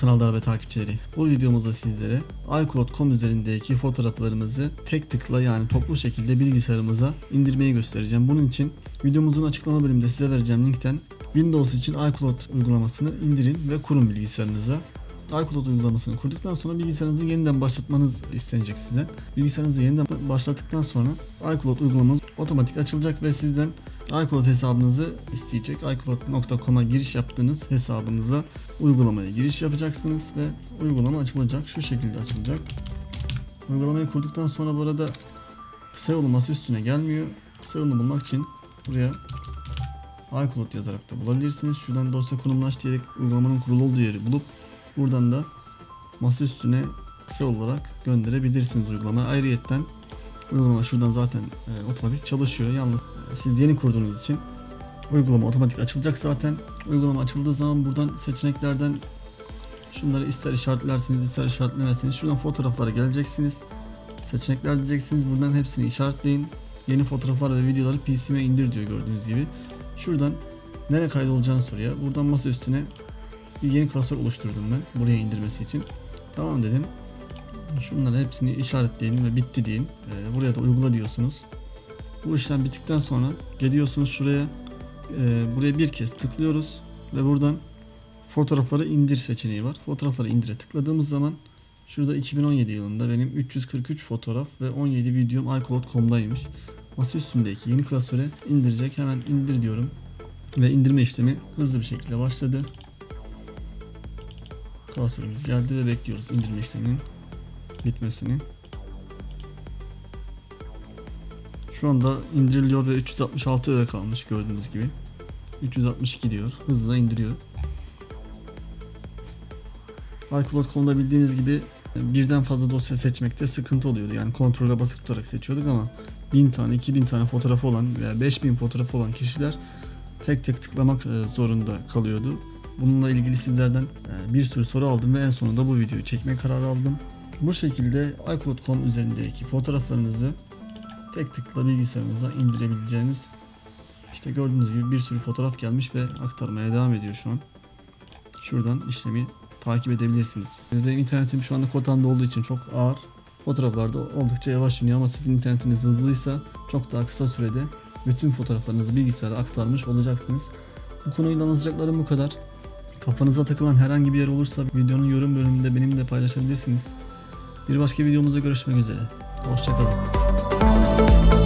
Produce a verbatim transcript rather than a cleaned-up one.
sanallar ve takipçileri. Bu videomuzda sizlere iCloud nokta com üzerindeki fotoğraflarımızı tek tıkla, yani toplu şekilde bilgisayarımıza indirmeyi göstereceğim. Bunun için videomuzun açıklama bölümünde size vereceğim linkten Windows için iCloud uygulamasını indirin ve kurun bilgisayarınıza. iCloud uygulamasını kurduktan sonra bilgisayarınızı yeniden başlatmanız istenecek sizden. Bilgisayarınızı yeniden başlattıktan sonra iCloud uygulamanız otomatik açılacak ve sizden iCloud hesabınızı isteyecek. iCloud nokta com'a giriş yaptığınız hesabınıza uygulamaya giriş yapacaksınız ve uygulama açılacak. Şu şekilde açılacak. Uygulamayı kurduktan sonra bu arada kısa yolu masa üstüne gelmiyor. Kısa yolunu bulmak için buraya iCloud yazarak da bulabilirsiniz. Şuradan dosya konumlaş diyerek uygulamanın kurulu olduğu yeri bulup buradan da masa üstüne kısa olarak gönderebilirsiniz uygulamayı. Ayrıyetten uygulama şuradan zaten e, otomatik çalışıyor. Yalnız e, siz yeni kurduğunuz için uygulama otomatik açılacak zaten. Uygulama açıldığı zaman buradan seçeneklerden şunları ister işaretlersiniz, ister işaretlemezsiniz. Şuradan fotoğraflara geleceksiniz. Seçenekler diyeceksiniz. Buradan hepsini işaretleyin. Yeni fotoğraflar ve videoları P C'me indir diyor gördüğünüz gibi. Şuradan nereye kaydolacağını soruyor. Buradan masa üstüne bir yeni klasör oluşturdum ben buraya indirmesi için. Tamam dedim. Şunları hepsini işaretleyin ve bitti deyin. Ee, buraya da uygula diyorsunuz. Bu işlem bittikten sonra geliyorsunuz şuraya. E, buraya bir kez tıklıyoruz ve buradan fotoğrafları indir seçeneği var. Fotoğrafları indire tıkladığımız zaman şurada iki bin on yedi yılında benim üç yüz kırk üç fotoğraf ve on yedi videom iCloud nokta com'daymış. Masa üstündeki yeni klasöre indirecek. Hemen indir diyorum ve indirme işlemi hızlı bir şekilde başladı. Klasörümüz geldi ve bekliyoruz indirme işleminin bitmesini. Şu anda indiriliyor ve üç yüz altmış altı öğe kalmış gördüğünüz gibi. üç yüz altmış iki diyor. Hızla indiriyor. iCloud nokta com'da bildiğiniz gibi birden fazla dosya seçmekte sıkıntı oluyordu. Yani kontrole basıp tutarak seçiyorduk ama bin tane, iki bin tane fotoğrafı olan veya beş bin fotoğrafı olan kişiler tek tek tıklamak zorunda kalıyordu. Bununla ilgili sizlerden bir sürü soru aldım ve en sonunda bu videoyu çekme kararı aldım. Bu şekilde iCloud nokta com üzerindeki fotoğraflarınızı tek tıkla bilgisayarınıza indirebileceğiniz, işte gördüğünüz gibi bir sürü fotoğraf gelmiş ve aktarmaya devam ediyor şu an. Şuradan işlemi takip edebilirsiniz. Benim internetim şu anda kotamda olduğu için çok ağır. Fotoğraflarda oldukça yavaş iniyor ama sizin internetiniz hızlıysa çok daha kısa sürede bütün fotoğraflarınızı bilgisayara aktarmış olacaksınız. Bu konuyla anlatacaklarım bu kadar. Kafanıza takılan herhangi bir yer olursa videonun yorum bölümünde benimle paylaşabilirsiniz. Bir başka videomuzda görüşmek üzere. Hoşça kalın.